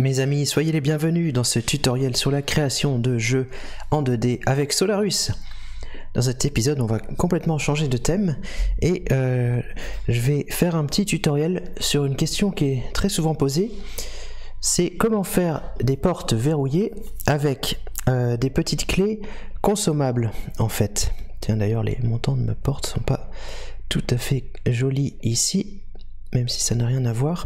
Mes amis, soyez les bienvenus dans ce tutoriel sur la création de jeux en 2D avec Solarus. Dans cet épisode, on va complètement changer de thème et je vais faire un petit tutoriel sur une question qui est très souvent posée. C'est comment faire des portes verrouillées avec des petites clés consommables en fait. Tiens, d'ailleurs les montants de ma porte sont pas tout à fait jolis ici, même si ça n'a rien à voir.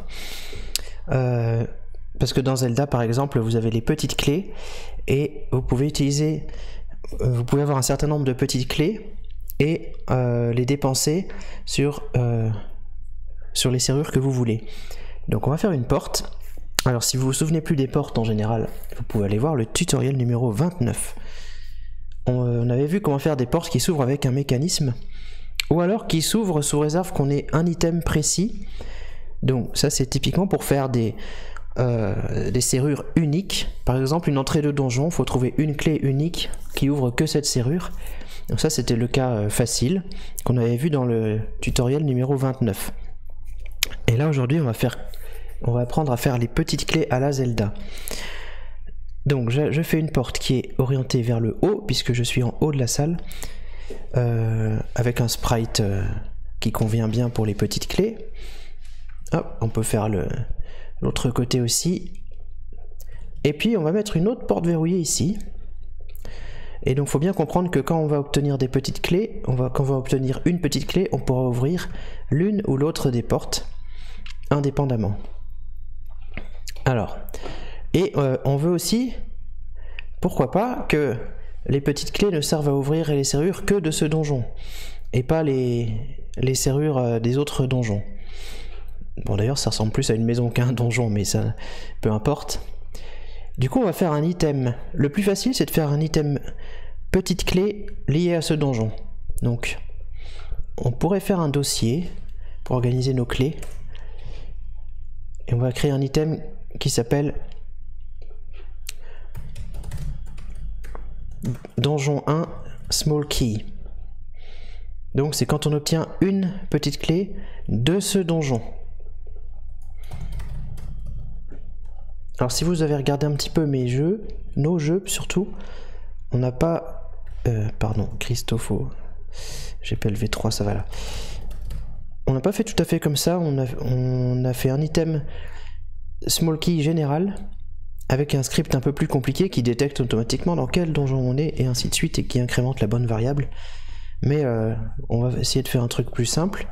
Parce que dans Zelda par exemple, vous avez les petites clés et vous pouvez avoir un certain nombre de petites clés et les dépenser sur les serrures que vous voulez. Donc on va faire une porte. Alors si vous vous souvenez plus des portes en général, vous pouvez aller voir le tutoriel numéro 29. On avait vu comment faire des portes qui s'ouvrent avec un mécanisme, ou alors qui s'ouvrent sous réserve qu'on ait un item précis. Donc ça c'est typiquement pour faire des serrures uniques. Par exemple une entrée de donjon, il faut trouver une clé unique qui ouvre que cette serrure. Donc ça c'était le cas facile qu'on avait vu dans le tutoriel numéro 29. Et là aujourd'hui on va apprendre à faire les petites clés à la Zelda. Donc je fais une porte qui est orientée vers le haut puisque je suis en haut de la salle, avec un sprite qui convient bien pour les petites clés. Hop, on peut faire l'autre côté aussi. Et puis on va mettre une autre porte verrouillée ici. Et donc il faut bien comprendre que quand on va obtenir des petites clés, quand on va obtenir une petite clé, on pourra ouvrir l'une ou l'autre des portes indépendamment. Alors, et on veut aussi, pourquoi pas, que les petites clés ne servent à ouvrir les serrures que de ce donjon, et pas les serrures des autres donjons. Bon d'ailleurs ça ressemble plus à une maison qu'à un donjon, mais ça, peu importe. Du coup on va faire un item. Le plus facile c'est de faire un item petite clé lié à ce donjon. Donc on pourrait faire un dossier pour organiser nos clés. Et on va créer un item qui s'appelle Donjon 1 Small Key. Donc c'est quand on obtient une petite clé de ce donjon. Alors si vous avez regardé un petit peu nos jeux surtout, on n'a pas... pardon, Christopho, GPLV3, ça va là. On n'a pas fait tout à fait comme ça, on a fait un item small key général, avec un script un peu plus compliqué qui détecte automatiquement dans quel donjon on est, et ainsi de suite, et qui incrémente la bonne variable. Mais on va essayer de faire un truc plus simple.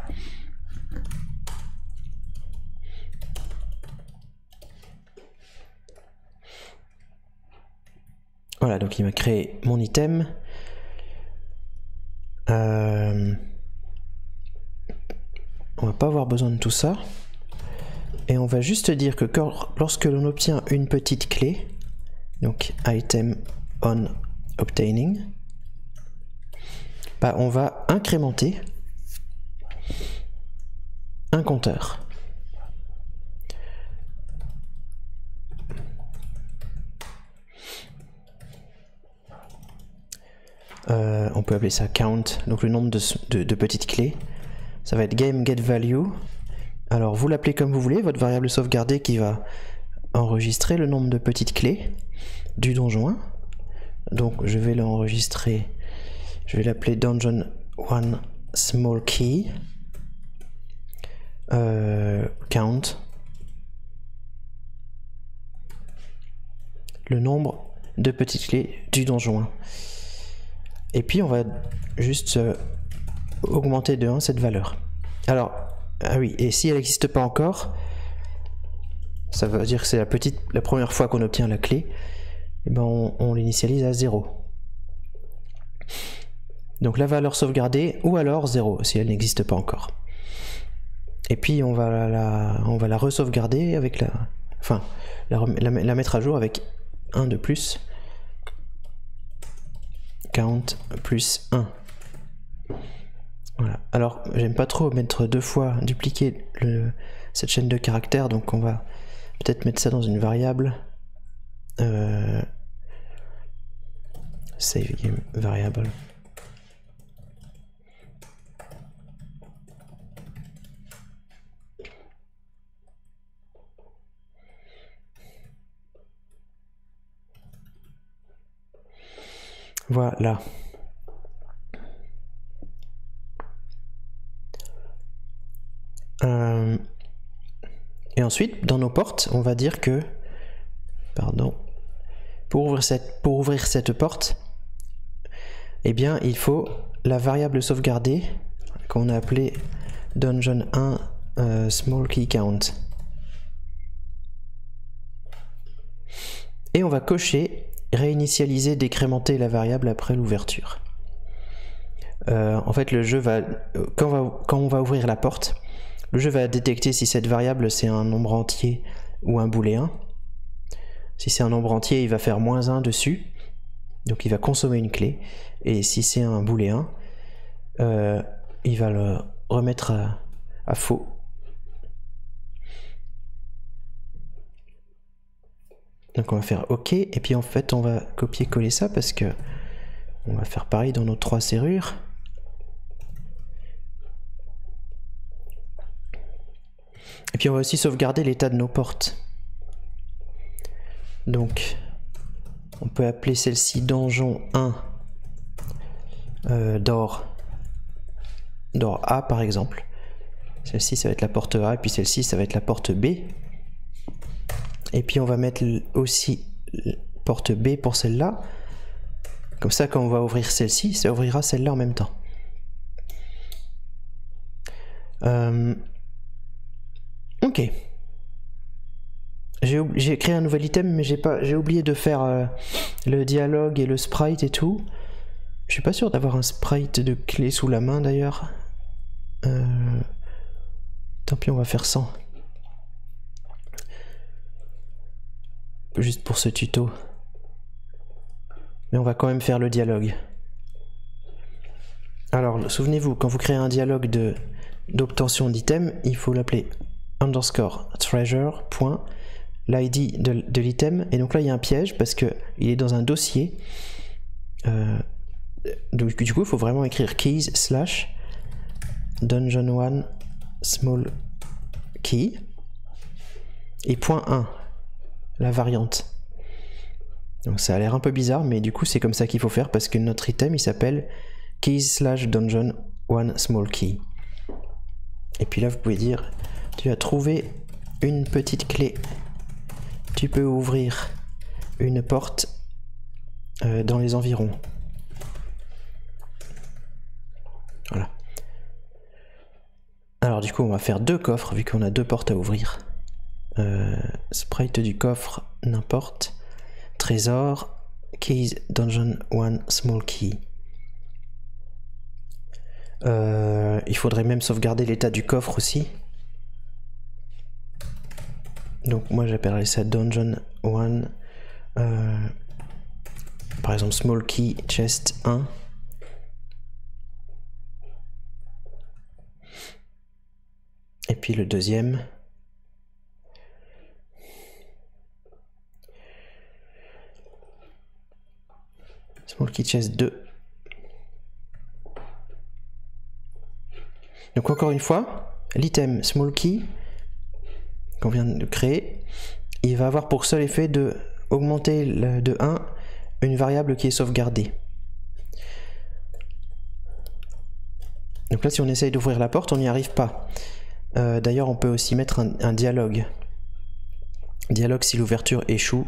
Voilà, donc il m'a créé mon item. On va pas avoir besoin de tout ça. Et on va juste dire que lorsque l'on obtient une petite clé, donc item on obtaining, bah on va incrémenter un compteur. On peut appeler ça count, donc le nombre de petites clés. Ça va être game get value. Alors vous l'appelez comme vous voulez, votre variable sauvegardée qui va enregistrer le nombre de petites clés du donjon 1. Donc je vais l'enregistrer, je vais l'appeler Dungeon 1 Small Key count, le nombre de petites clés du donjon 1. Et puis on va juste augmenter de 1 cette valeur. Alors, ah oui, et si elle n'existe pas encore, ça veut dire que c'est la première fois qu'on obtient la clé, et ben on l'initialise à 0. Donc la valeur sauvegardée, ou alors 0, si elle n'existe pas encore. Et puis on va la re-sauvegarder avec la mettre à jour avec 1 de plus. Count plus 1. Voilà. Alors j'aime pas trop mettre deux fois, dupliquer cette chaîne de caractères, donc on va peut-être mettre ça dans une variable. Save game variable. Voilà. Et ensuite, dans nos portes, on va dire que, pardon, pour ouvrir cette porte, eh bien, il faut la variable sauvegardée qu'on a appelée dungeon 1 small key count. Et on va cocher réinitialiser, décrémenter la variable après l'ouverture. En fait, le jeu va, quand on va ouvrir la porte, le jeu va détecter si cette variable c'est un nombre entier ou un booléen. Si c'est un nombre entier, il va faire -1 dessus, donc il va consommer une clé. Et si c'est un booléen, il va le remettre à faux. Donc on va faire OK, et puis en fait on va copier-coller ça parce que on va faire pareil dans nos 3 serrures. Et puis on va aussi sauvegarder l'état de nos portes. Donc on peut appeler celle-ci donjon 1 d'or A par exemple. Celle-ci ça va être la porte A, et puis celle-ci ça va être la porte B. Et puis on va mettre aussi porte B pour celle-là. Comme ça, quand on va ouvrir celle-ci, ça ouvrira celle-là en même temps. Ok. J'ai créé un nouvel item, mais j'ai oublié de faire le dialogue et le sprite et tout. Je suis pas sûr d'avoir un sprite de clé sous la main d'ailleurs. Tant pis, on va faire sans. Juste pour ce tuto. Mais on va quand même faire le dialogue. Alors, souvenez-vous, quand vous créez un dialogue d'obtention d'item, il faut l'appeler _treasure.l'id de l'item. Et donc là, il y a un piège parce que il est dans un dossier. Donc du coup, il faut vraiment écrire keys / dungeon 1 small key et .1. La variante. Donc ça a l'air un peu bizarre, mais du coup c'est comme ça qu'il faut faire parce que notre item il s'appelle keys / dungeon 1 small key. Et puis là vous pouvez dire tu as trouvé une petite clé, tu peux ouvrir une porte dans les environs. Voilà. Alors du coup on va faire 2 coffres vu qu'on a 2 portes à ouvrir. Sprite du coffre, n'importe. Trésor, keys, dungeon 1, small key. Il faudrait même sauvegarder l'état du coffre aussi. Donc moi j'appellerais ça dungeon 1. Par exemple small key, chest 1. Et puis le deuxième. Small key chest 2. Donc encore une fois, l'item small key qu'on vient de créer, il va avoir pour seul effet de augmenter de 1 une variable qui est sauvegardée. Donc là si on essaye d'ouvrir la porte, on n'y arrive pas. D'ailleurs on peut aussi mettre un dialogue. Dialogue si l'ouverture échoue.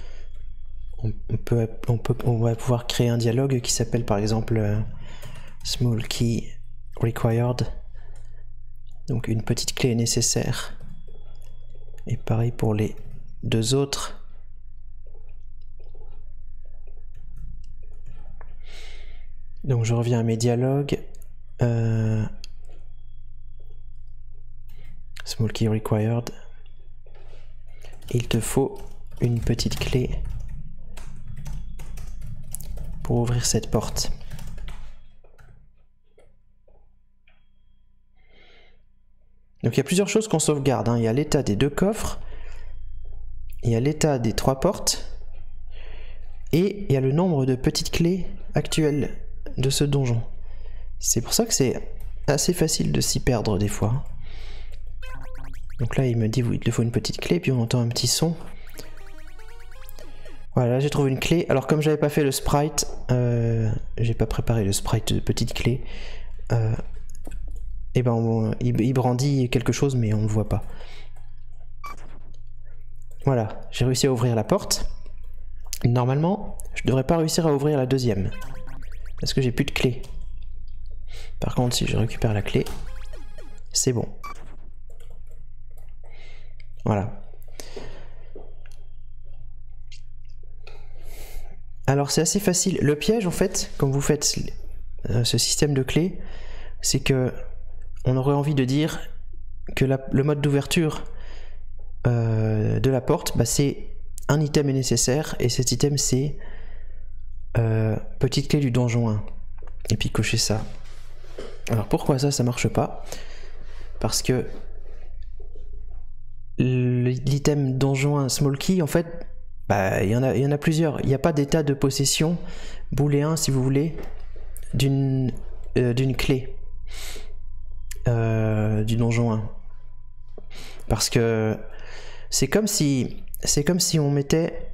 On va pouvoir créer un dialogue qui s'appelle par exemple small key required. Donc une petite clé est nécessaire. Et pareil pour les 2 autres. Donc je reviens à mes dialogues. Small key required. Il te faut une petite clé pour ouvrir cette porte. Donc il y a plusieurs choses qu'on sauvegarde, hein. Il y a l'état des 2 coffres, il y a l'état des 3 portes, et il y a le nombre de petites clés actuelles de ce donjon. C'est pour ça que c'est assez facile de s'y perdre des fois. Donc là il me dit il te faut une petite clé, puis on entend un petit son. Voilà, là j'ai trouvé une clé. Alors comme j'avais pas fait le sprite, j'ai pas préparé le sprite de petite clé, et ben il brandit quelque chose mais on ne le voit pas. Voilà, j'ai réussi à ouvrir la porte. Normalement, je devrais pas réussir à ouvrir la deuxième, parce que j'ai plus de clé. Par contre, si je récupère la clé, c'est bon. Voilà. Alors c'est assez facile. Le piège en fait, quand vous faites ce système de clés, c'est que on aurait envie de dire que le mode d'ouverture de la porte, bah, c'est un item est nécessaire et cet item c'est petite clé du donjon 1. Et puis cocher ça. Alors pourquoi ça marche pas? Parce que l'item donjon 1 small key en fait, bah, il y en a plusieurs. Il n'y a pas d'état de possession booléen si vous voulez d'une clé du donjon 1. Parce que c'est comme si on mettait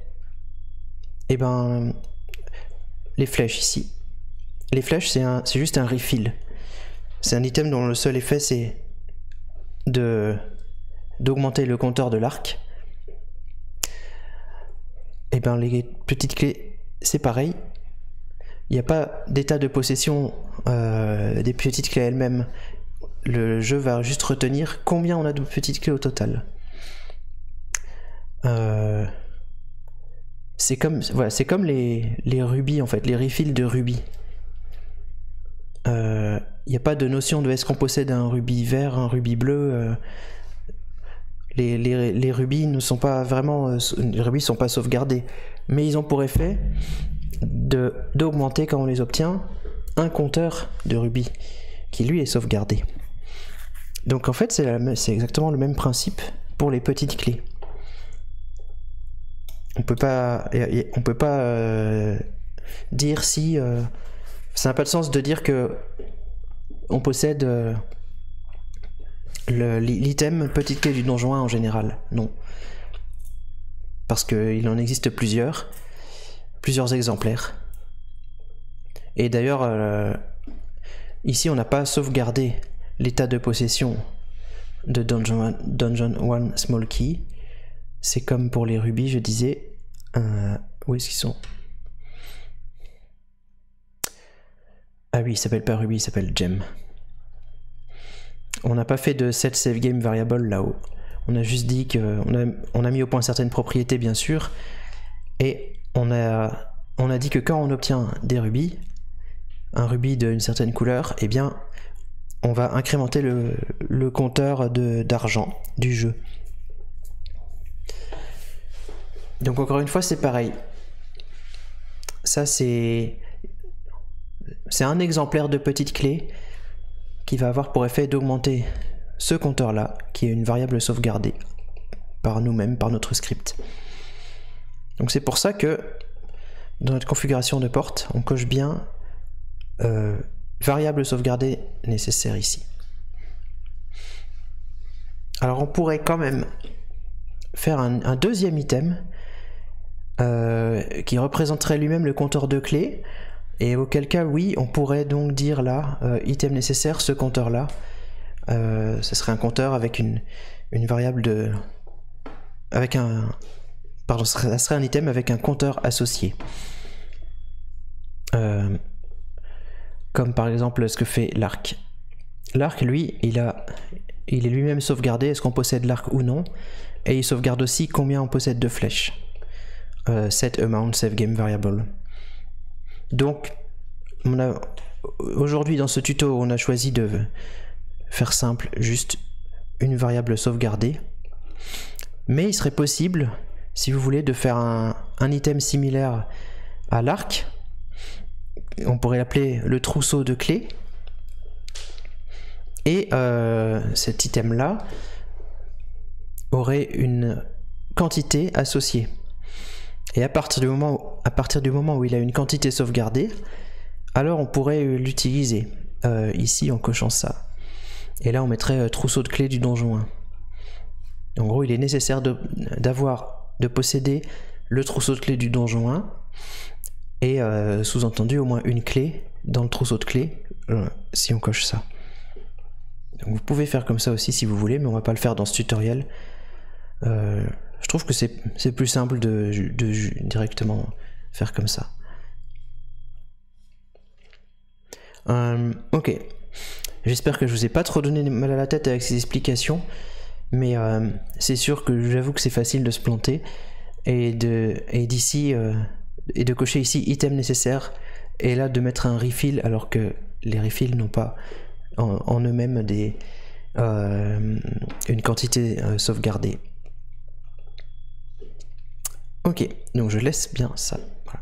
les flèches ici. Les flèches c'est juste un refill. C'est un item dont le seul effet c'est d'augmenter le compteur de l'arc. Et bien les petites clés c'est pareil. Il n'y a pas d'état de possession des petites clés elles-mêmes. Le jeu va juste retenir combien on a de petites clés au total. C'est comme les rubis en fait, les refills de rubis. Il n'y a pas de notion de est-ce qu'on possède un rubis vert, un rubis bleu. Les rubis ne sont pas vraiment, les rubis sont pas sauvegardés, mais ils ont pour effet d'augmenter quand on les obtient un compteur de rubis qui lui est sauvegardé. Donc en fait c'est exactement le même principe pour les petites clés. On peut pas dire si ça n'a pas de sens de dire que on possède l'item petite clé du donjon 1 en général. Non, parce qu'il en existe plusieurs exemplaires. Et d'ailleurs ici on n'a pas sauvegardé l'état de possession de Donjon 1 Small Key. C'est comme pour les rubis, je disais. Où est-ce qu'ils sont? Ah oui, il s'appelle pas rubis, il s'appelle gem. On n'a pas fait de set save game variable là-haut. On a juste dit qu'on a mis au point certaines propriétés, bien sûr. Et on a dit que quand on obtient des rubis, un rubis d'une certaine couleur, eh bien, on va incrémenter le compteur d'argent du jeu. Donc encore une fois, c'est pareil. Ça, c'est un exemplaire de petite clé qui va avoir pour effet d'augmenter ce compteur-là, qui est une variable sauvegardée par nous-mêmes, par notre script. Donc c'est pour ça que dans notre configuration de porte, on coche bien variable sauvegardée nécessaire ici. Alors on pourrait quand même faire un deuxième item qui représenterait lui-même le compteur de clés, et auquel cas oui on pourrait donc dire là item nécessaire, ce compteur là ce serait un compteur avec une variable de ça serait un item avec un compteur associé, comme par exemple ce que fait l'arc. L'arc lui il est lui-même sauvegardé, est-ce qu'on possède l'arc ou non, et il sauvegarde aussi combien on possède de flèches. Set amount save game variable. Donc aujourd'hui dans ce tuto on a choisi de faire simple, juste une variable sauvegardée, mais il serait possible, si vous voulez, de faire un item similaire à l'arc. On pourrait l'appeler le trousseau de clés, et cet item là aurait une quantité associée. Et à partir du moment où il a une quantité sauvegardée, alors on pourrait l'utiliser ici en cochant ça. Et là on mettrait trousseau de clés du donjon 1. En gros il est nécessaire de posséder le trousseau de clés du donjon 1 et sous-entendu au moins une clé dans le trousseau de clés si on coche ça. Donc vous pouvez faire comme ça aussi si vous voulez, mais on va pas le faire dans ce tutoriel. Je trouve que c'est plus simple de directement faire comme ça. Ok, j'espère que je vous ai pas trop donné mal à la tête avec ces explications, mais c'est sûr que j'avoue que c'est facile de se planter et de cocher ici item nécessaire et là de mettre un refill alors que les refills n'ont pas en eux-mêmes une quantité sauvegardée. Ok, donc je laisse bien ça.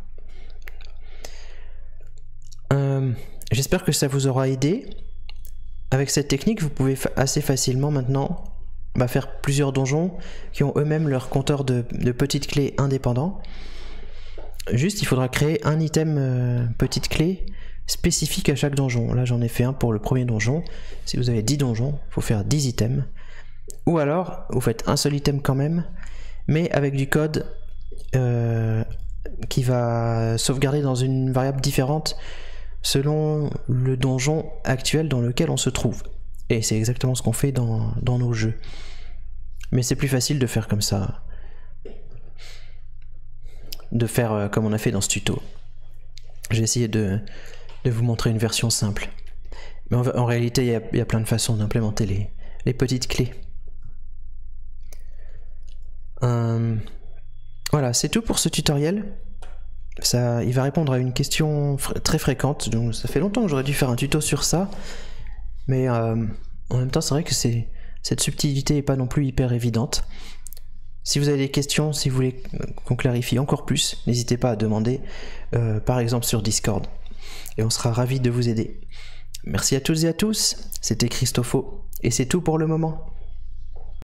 Voilà. J'espère que ça vous aura aidé. Avec cette technique, vous pouvez assez facilement maintenant faire plusieurs donjons qui ont eux-mêmes leur compteur de petites clés indépendants. Juste, il faudra créer un item petite clé spécifique à chaque donjon. Là, j'en ai fait un pour le premier donjon. Si vous avez 10 donjons, il faut faire 10 items. Ou alors, vous faites un seul item quand même, mais avec du code qui va sauvegarder dans une variable différente selon le donjon actuel dans lequel on se trouve. Et c'est exactement ce qu'on fait dans nos jeux. Mais c'est plus facile de faire comme ça. De faire comme on a fait dans ce tuto. J'ai essayé de vous montrer une version simple. Mais en réalité, il y a plein de façons d'implémenter les petites clés. Voilà, c'est tout pour ce tutoriel. Il va répondre à une question très fréquente, donc ça fait longtemps que j'aurais dû faire un tuto sur ça, mais en même temps c'est vrai que cette subtilité n'est pas non plus hyper évidente. Si vous avez des questions, si vous voulez qu'on clarifie encore plus, n'hésitez pas à demander, par exemple sur Discord, et on sera ravis de vous aider. Merci à toutes et à tous, c'était Christopho, et c'est tout pour le moment.